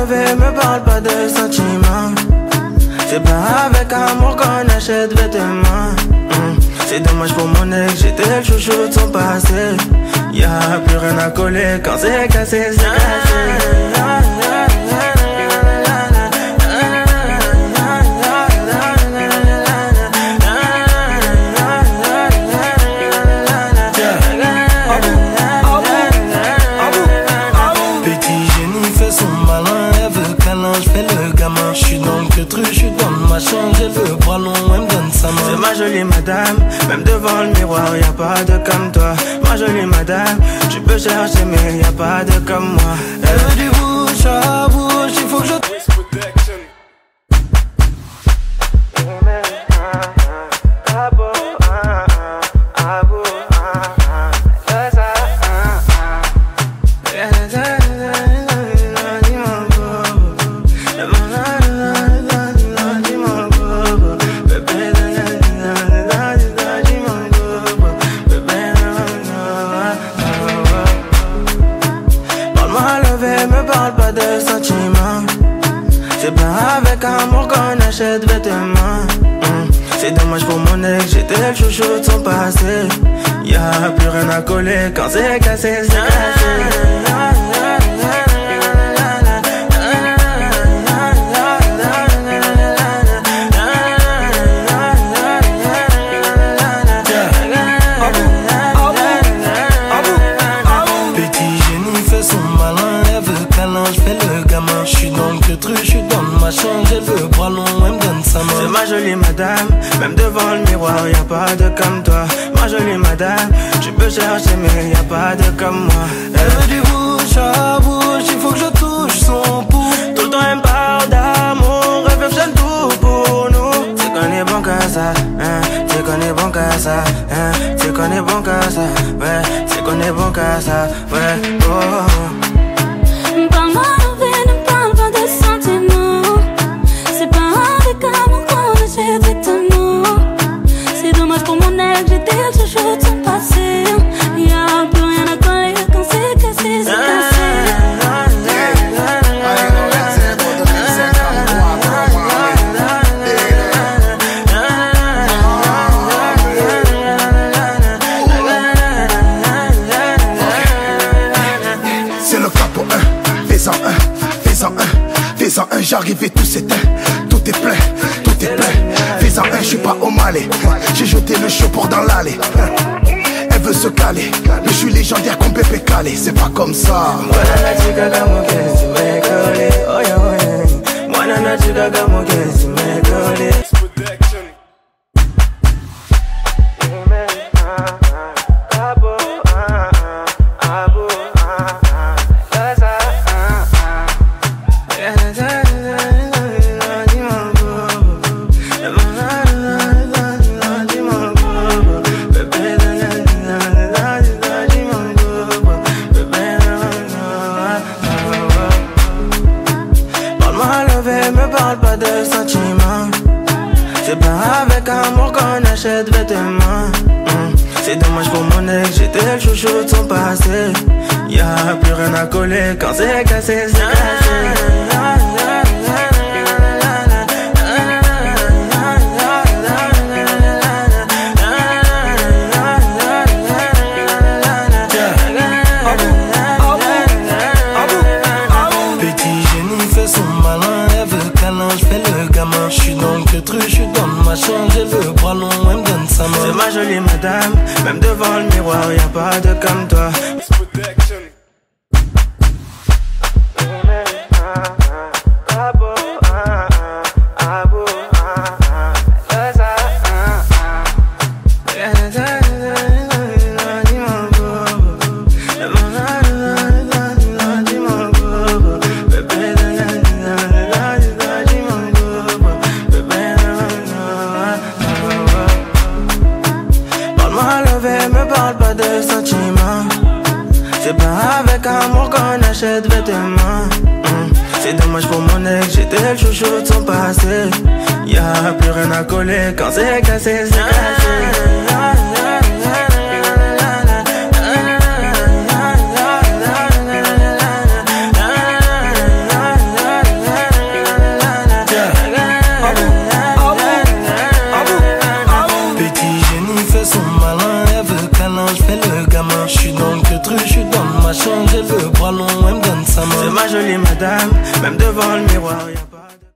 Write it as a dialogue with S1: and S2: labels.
S1: lever, me parle pas de sentiments. C'est pas avec amour qu'on achète vêtements. C'est dommage pour mon ex, j'étais le chouchou de son passé. Y'a plus rien à coller, quand c'est cassé, c'est cassé.
S2: Je suis dans ma chambre, j'ai le bras long, elle me donne sa main.
S1: C'est ma jolie madame, même devant le miroir, y'a pas de comme toi. Ma jolie madame, tu peux chercher mais y'a pas de comme moi.
S2: Elle veut du bouche à bouche, il faut que je...
S1: Vêtements. C'est dommage pour mon ex, j'étais le chouchou de son passé. Y'a plus rien à coller, quand c'est cassé, c'est cassé.
S2: Petit génie fait son malin, elle veut câlin, je fais le gamin. Je suis dans le truc, je suis dans ma chambre, j'ai le bras long, elle me donne sa main.
S1: C'est ma jolie madame, même devant le miroir, y'a pas de comme toi. Ma jolie madame, tu peux chercher mais y'a pas de comme moi.
S2: Elle veut du bouche à bouche, il faut que je touche son pouls.
S1: Tout le temps elle me parle d'amour, elle veut faire tout pour nous. Tu connais bon qu'à ça, hein, tu connais bon qu'à ça, hein, tu connais bon qu'à ça, ouais, tu connais bon qu'à ça, ouais, oh.
S3: Parle-moi de vie, ne parle pas de sentiments. C'est pas avec amour qu'on achète vêtements. C'est dommage pour mon ex, j'étais le chouchou de son passé. Y'a plus rien à coller, quand c'est cassé, c'est cassé.
S4: C'est le capo 1, fais-en un, fais-en un, fais-en un, j'arrive et tout s'éteint. Tout est plein, tout est plein. Fais-en un, je suis pas au Malais. J'ai jeté le chaud pour dans l'allée. Elle veut se caler, mais je suis légendaire comme Pépé Calé. C'est pas comme ça.
S1: Vêtements. C'est dommage pour mon ex, j'étais le chouchou de son passé. Y'a plus rien à coller, quand c'est cassé, c'est cassé.
S2: Petit génie fait son malin, elle veut câlin, je fais le gamin. Je suis dans le truc, je suis dans ma chambre, j'ai le bras long, elle me donne sa main.
S1: C'est ma jolie madame, même devant le miroir, y'a pas de comme toi. Vêtements. C'est dommage pour mon ex, j'étais le chouchou de son passé. Y'a plus rien à coller, quand c'est cassé, c'est cassé.
S2: machin, j'ai le bras long, elle me donne sa main.
S1: C'est ma jolie madame, même devant le miroir, y a pas